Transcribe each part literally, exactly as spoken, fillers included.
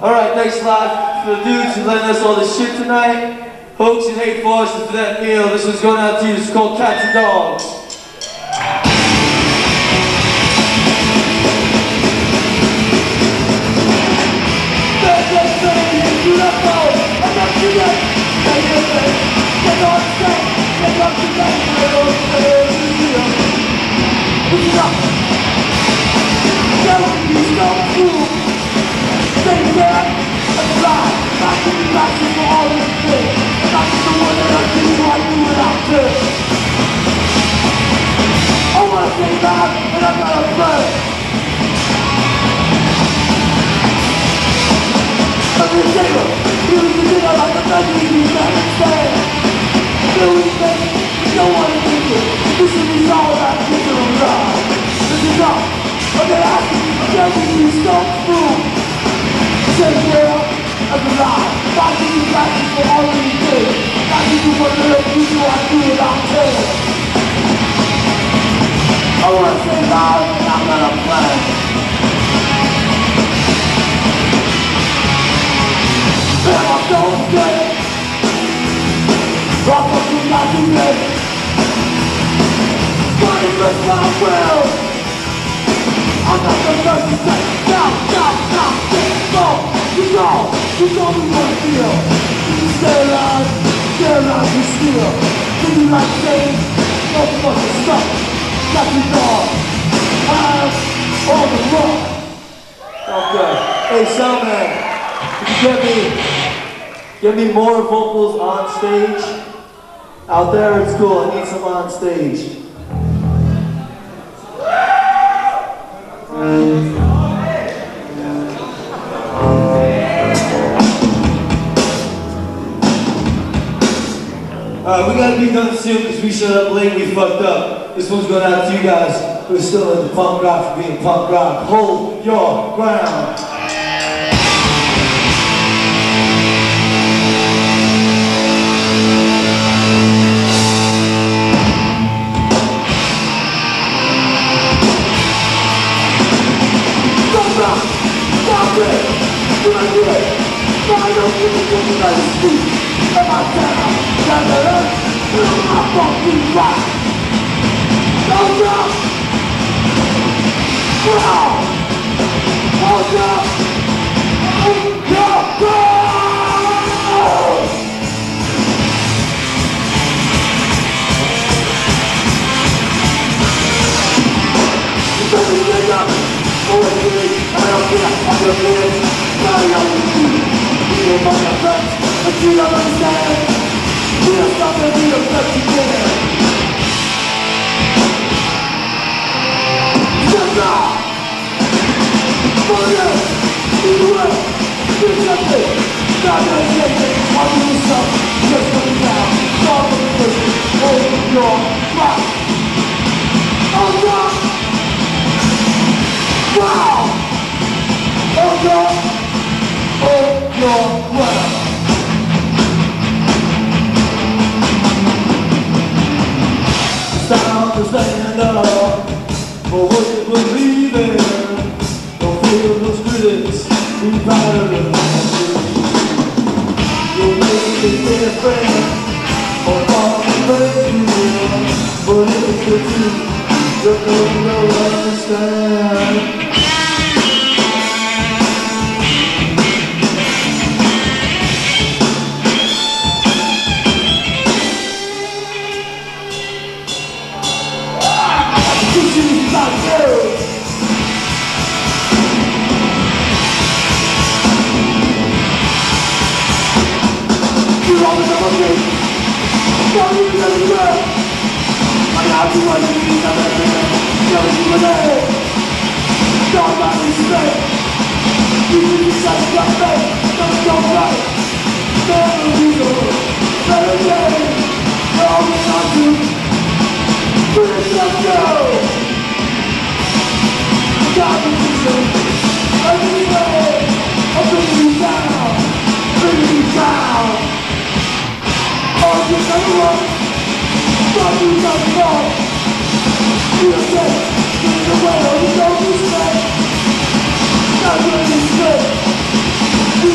Alright, thanks a lot for the dudes who letting us all this shit tonight. Hoax and hate Foster for that meal. This one's going out to you. It's called Cats and Dogs. I wanna say loud and I'm gonna play. And I'm so scared. I'm fucking not too late. Money breaks my will. I'm not the first to say stop, stop, stop, go, you go, you know me what I feel. You stay alive, stay alive, you steal. Do you like things? No fucking stuff. Got you dog. I'm on the rock. Okay. Hey, Soundman, can you get me, get me more vocals on stage? Out there, it's cool. I need some on stage. Alright, we gotta be done soon because we showed up late and we fucked up. This one's going out to you guys who are still in the punk rock for being punk rock. Hold your ground. Stop rock! Stop it! Do I do it? No, I don't give a fuck about the street. Am I down? Down the earth? You're my fucking rock! Hold up! Ground! Hold up! Hold your ground! You better get up! Oh, it's me! I don't care! I'm your kids! Now you're with me! You ain't my friends, but you don't understand! We are something we don't let you get! For you, you will, do something. God knows anything, I'll do something. Just put it down, start with the business. Hold your rock. Hold your ground. Hold your, hold your ground. Sound to stand up for what you believe in. Feel those critics, be proud of them. You'll make it different, or all the friends you will. But if it's the truth, you'll never understand. Teach you about you. Don't you feel the world? I have to want to be something. Don't you believe? Don't let me stay. You can be such a good thing. Don't go right. Don't be the better day. All we want to put it up go. God is easy. Every day. I'll bring you down. Bring you down. Oh, you never run, but you never fall. You say, get away, or you don't be straight. Not really straight.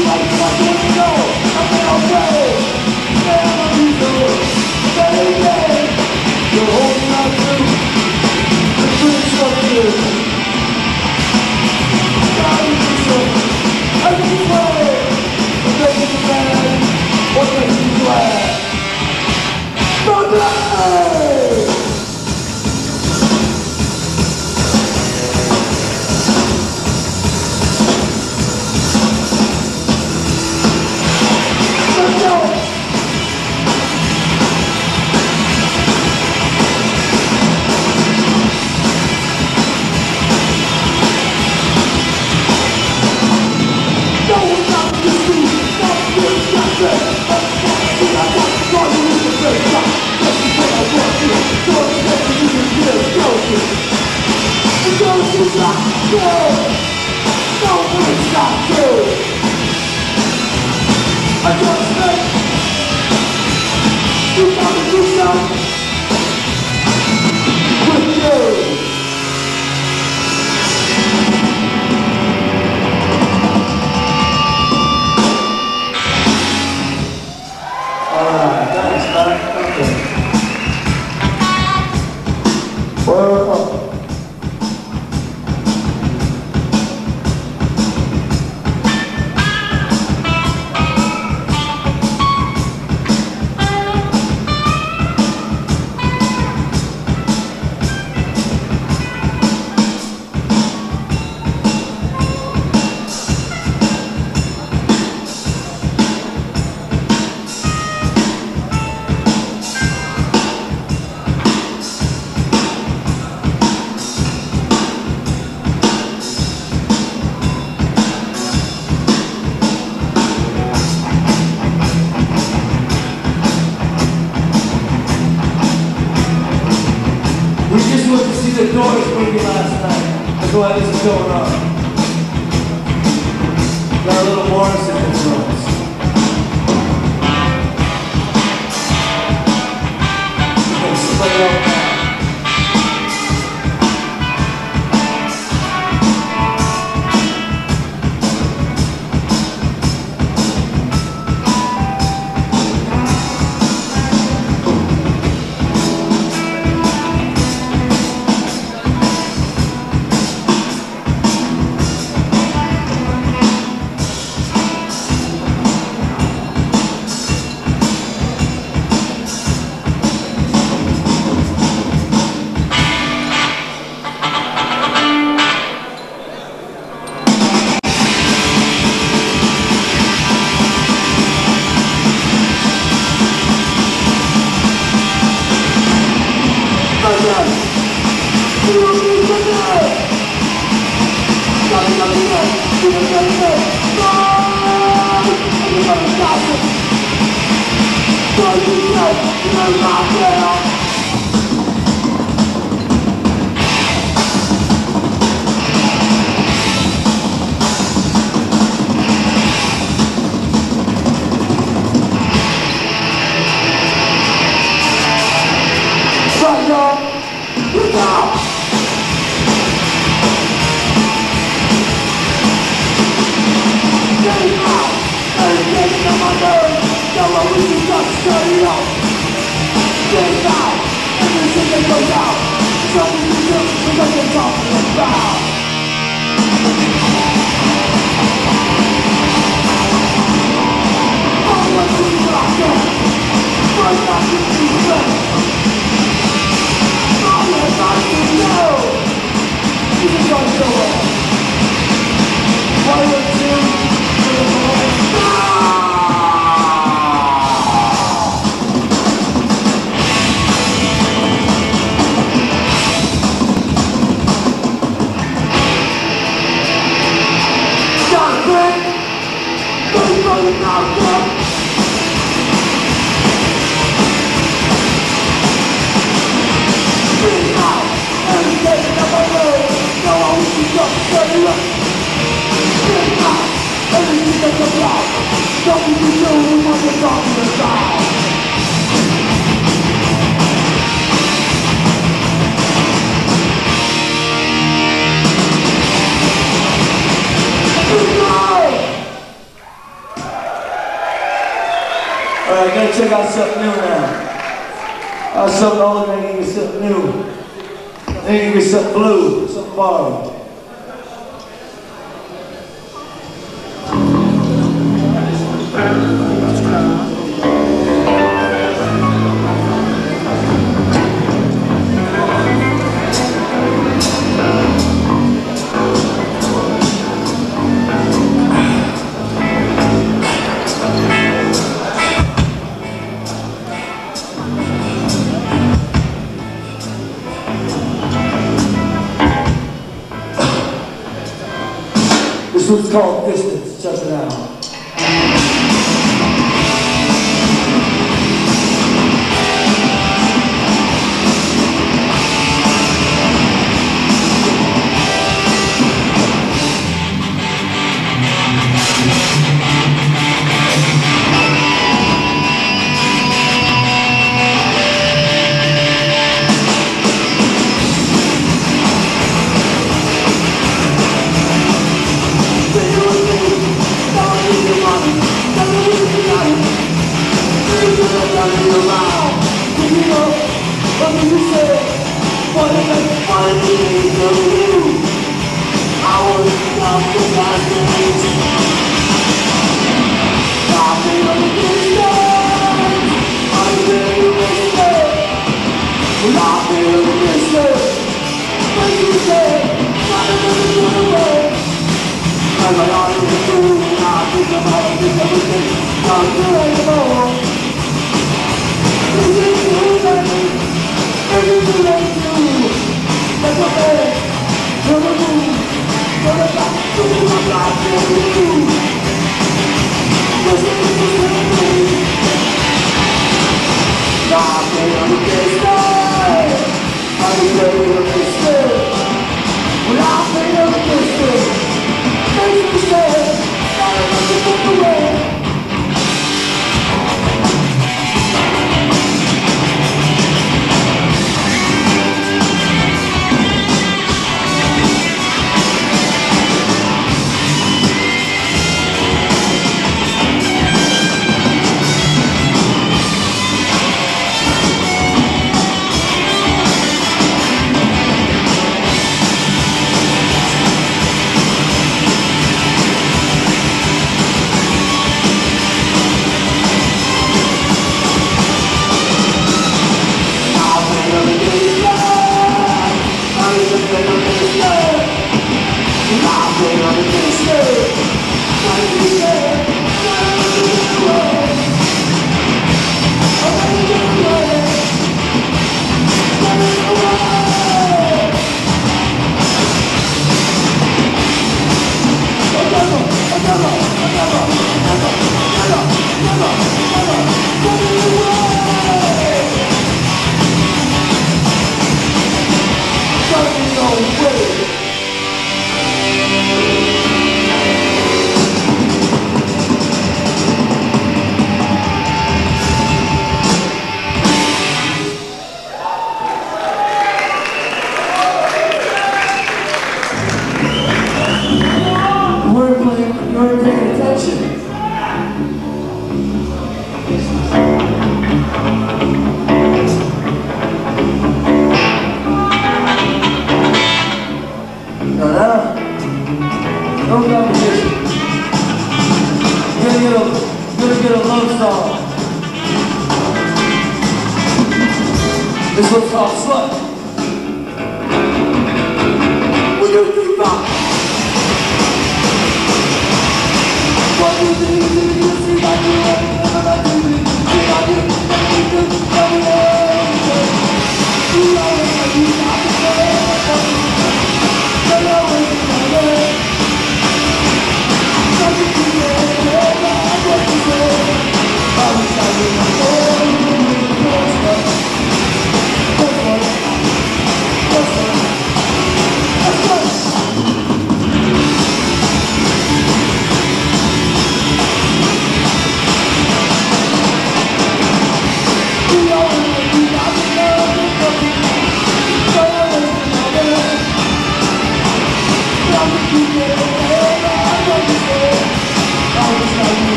what's going on. Got a little Morrison influence. Let's play it out now. Alright, gotta check out something new now. Uh, something old, I need to get something new. I need to get something blue, something borrowed. This one's called Distance. Check it out. Well, I feel get a, gonna get a love song. This one's called Slut. Will you keep on? What do you think you see that you have never done to me? See that you never do everything. You always say you got to say you always say nothing to say, not what to say. I wish I would have told you the first one. First one. First one. First one.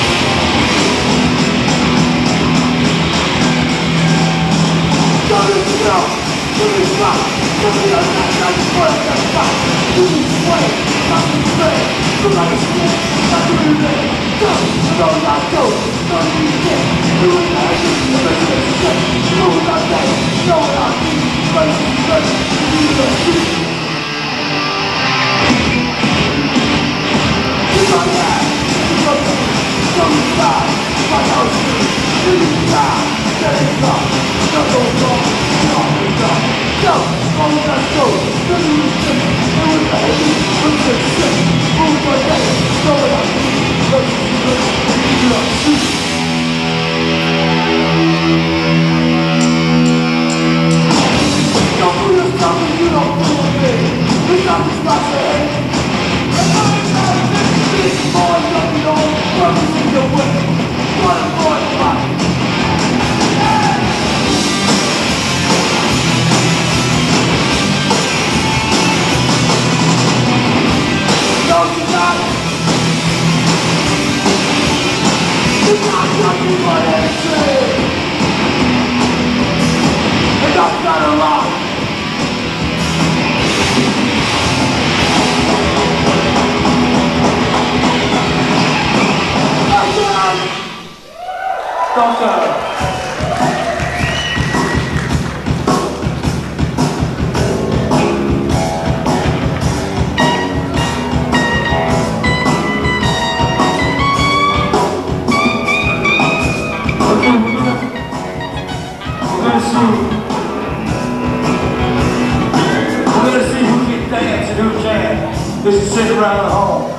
Go! Just sit around at home.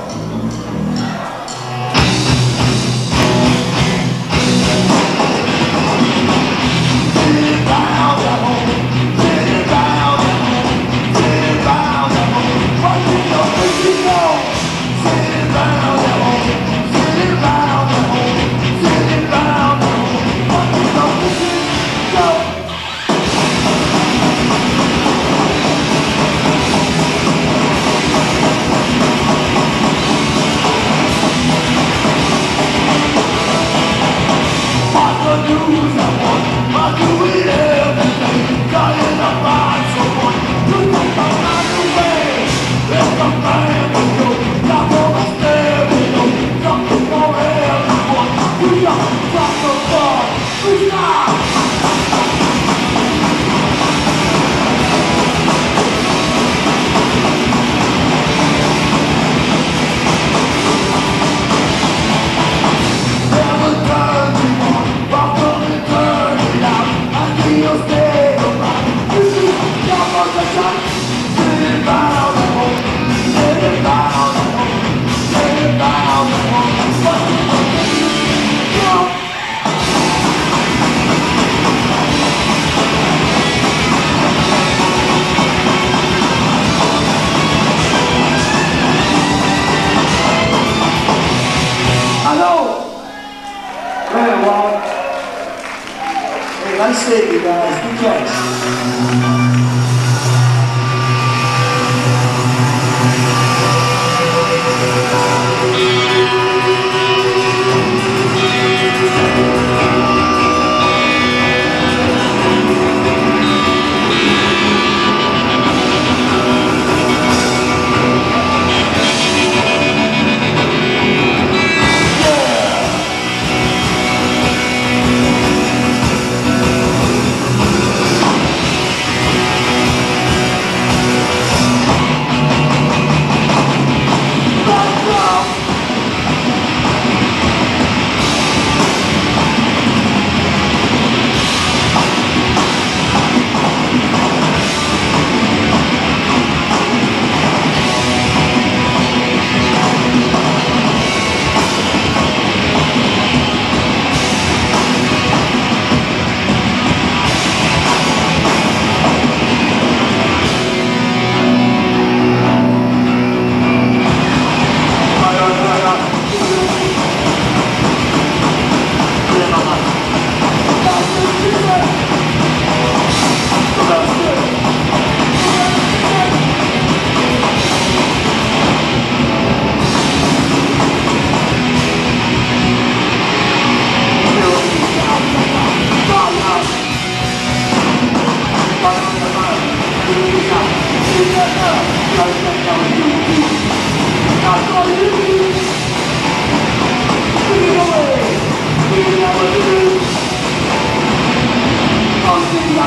Nice day, you guys. Good catch.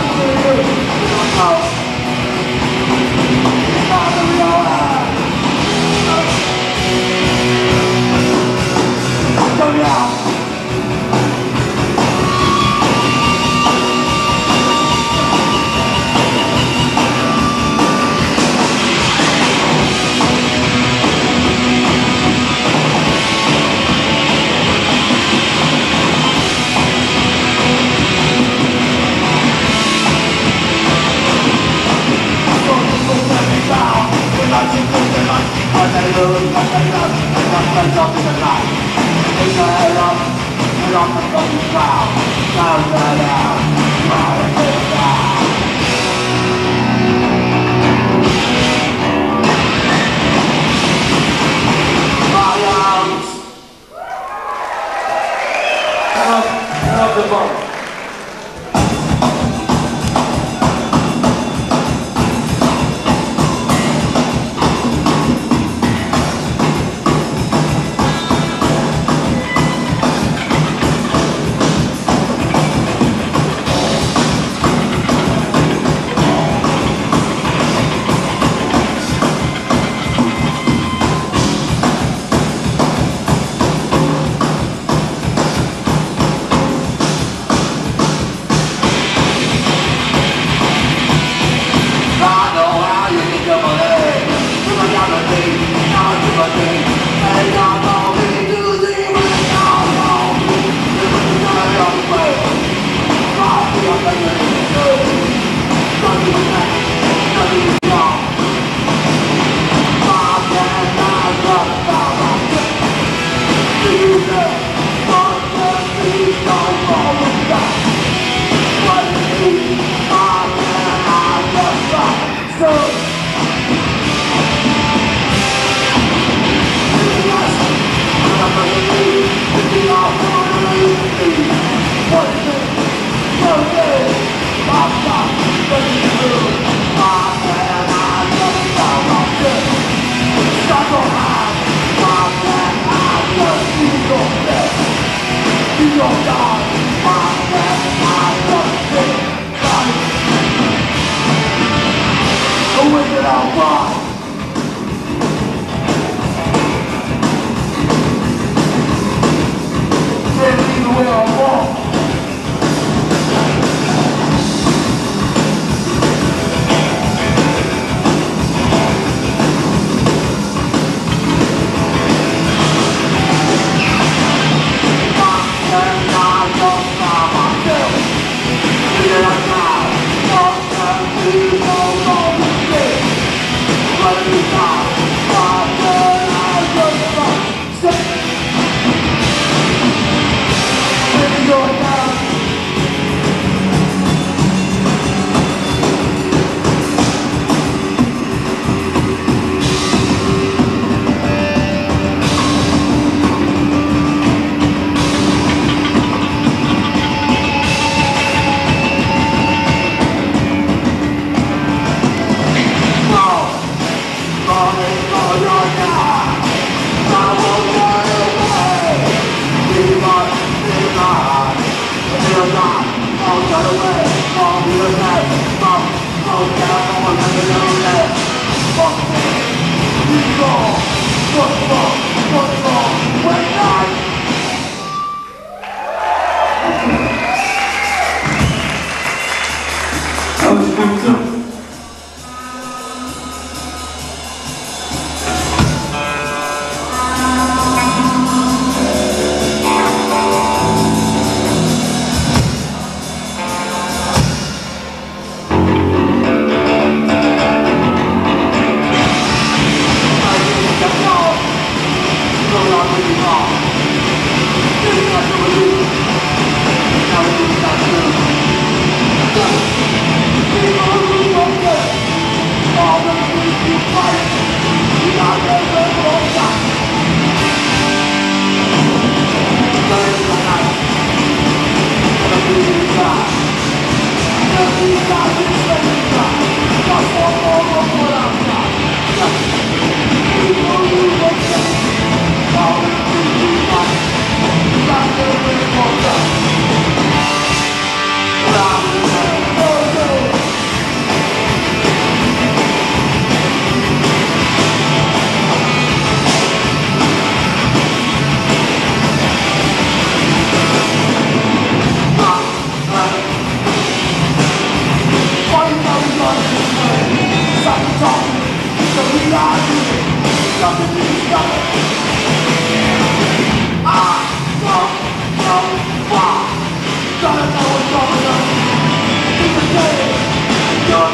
People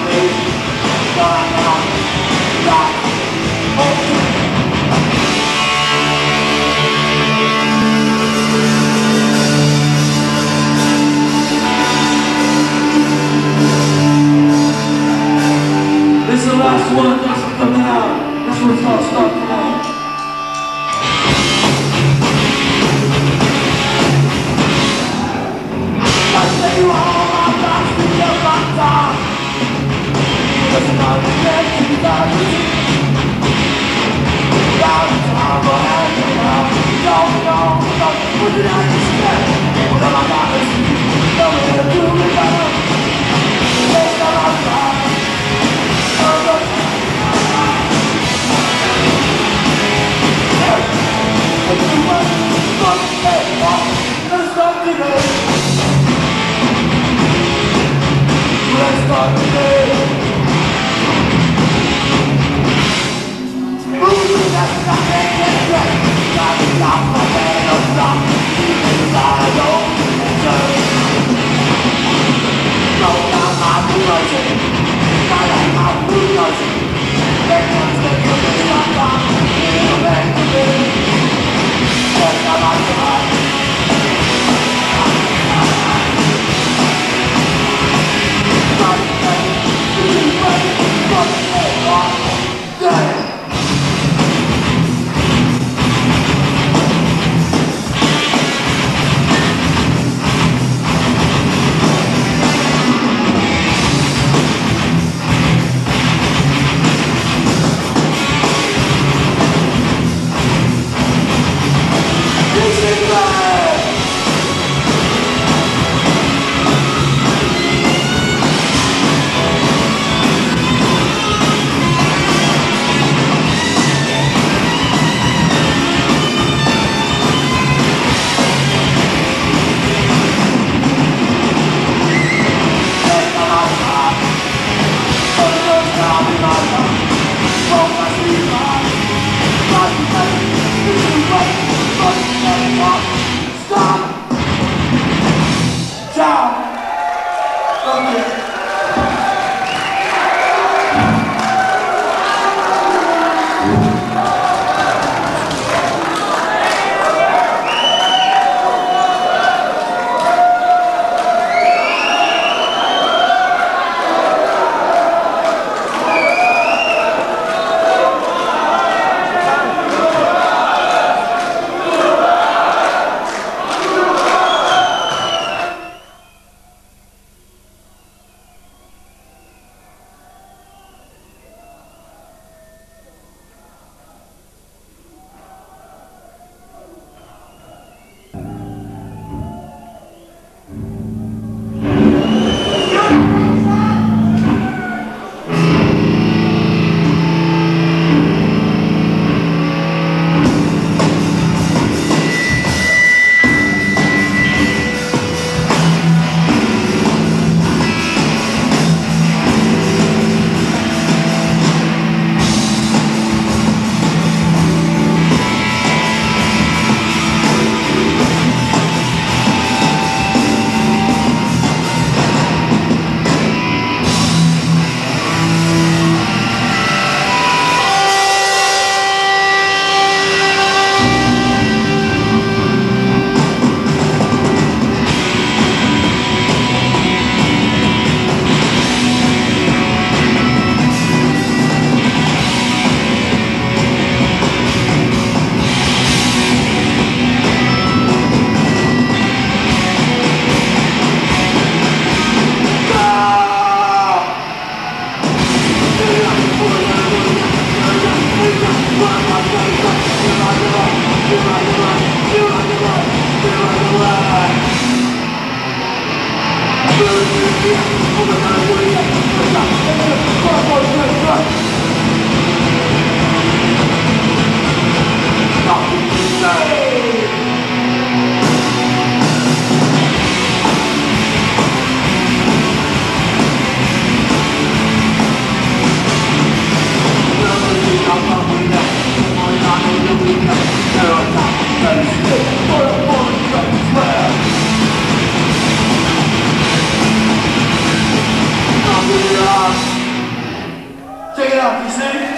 This is the last one that's coming out. This one's called Start Tonight. I say you all my thoughts to your laptop. Doesn't matter if you got to see. Down the time or hanging out. Don't know, don't put it on your step. What am I gonna see? Don't let it do me better. Take the last time. Take it up, you see?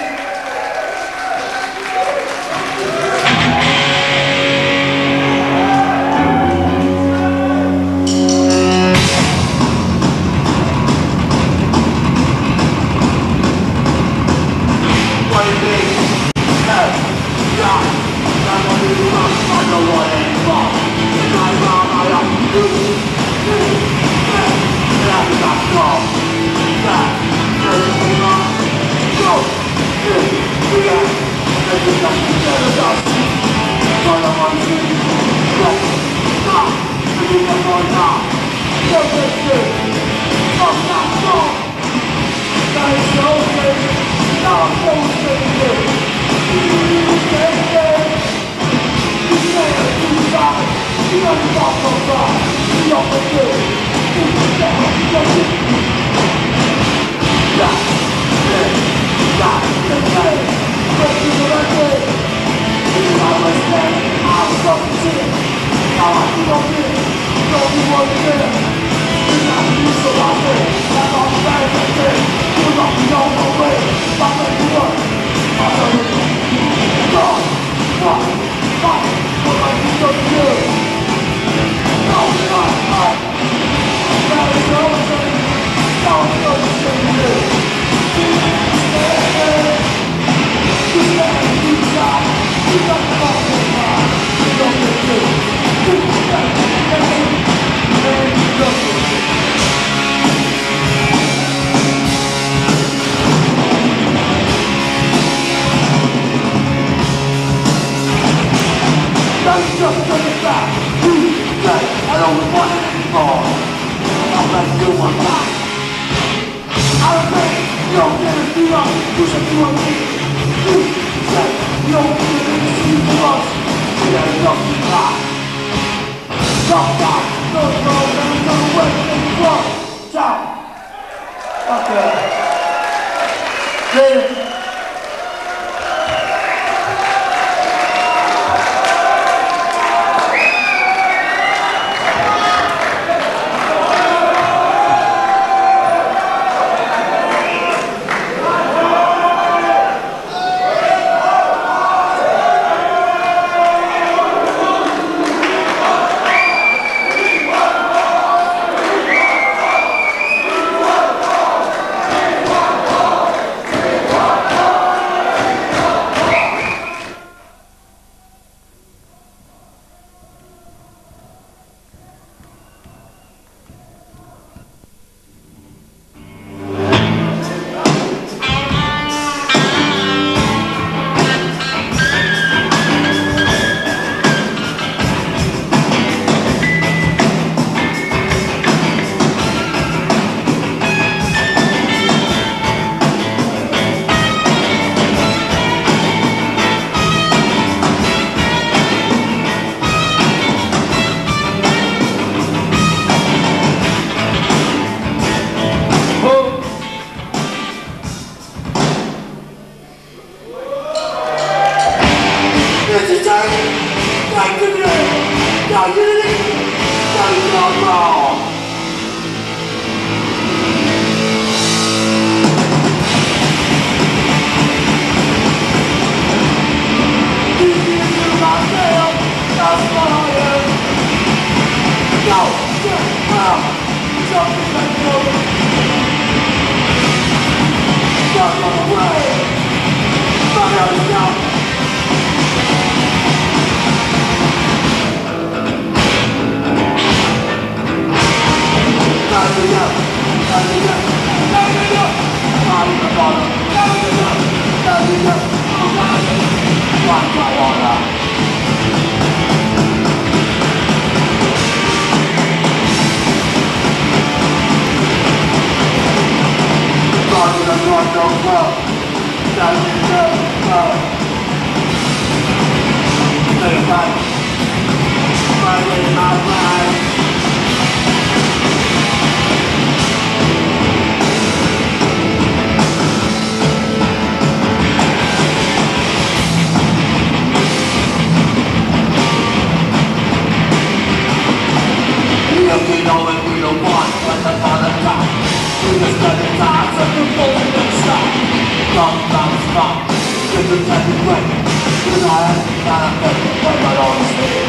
pretend to break. Cause I am not a fake, but my own mistake.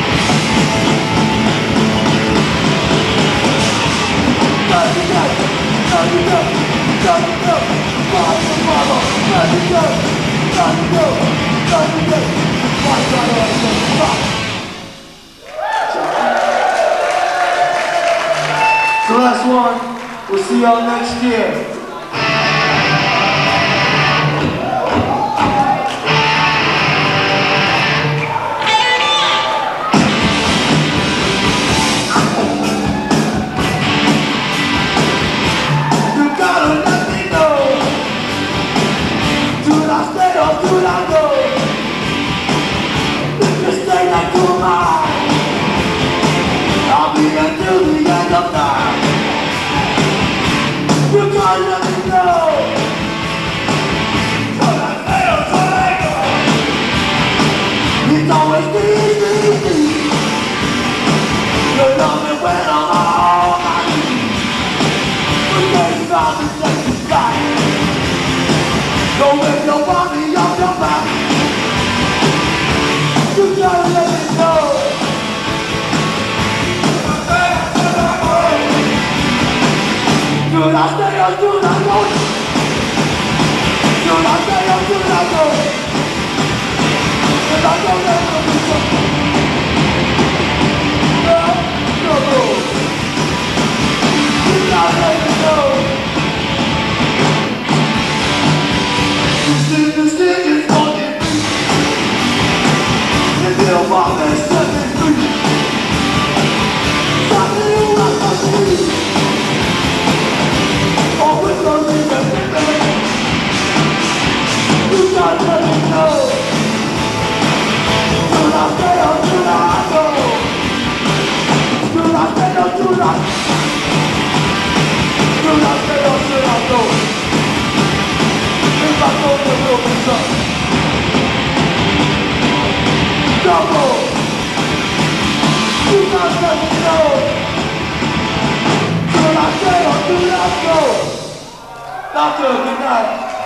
Let me go, let me go, let me go. Follow the mama, let me go, let me go, let me go. Why try to understand? Fuck. So last one, we'll see y'all next year. Don't make nobody off your back. You gotta let it go. Do not stay or do not go. Do not stay or do not go. If I go, then I'll be something. No, no, no. You gotta let it go. The stick is on your feet. And they'll walk and set me free. Something you like my feet. Always gonna be everything. You gotta let me know. Do not stay or do not go. Do not stay or do not. Do not stay or do not go. If I go, there will be some trouble. You gotta let me know. Should I stay or do not go? Doctor, good night.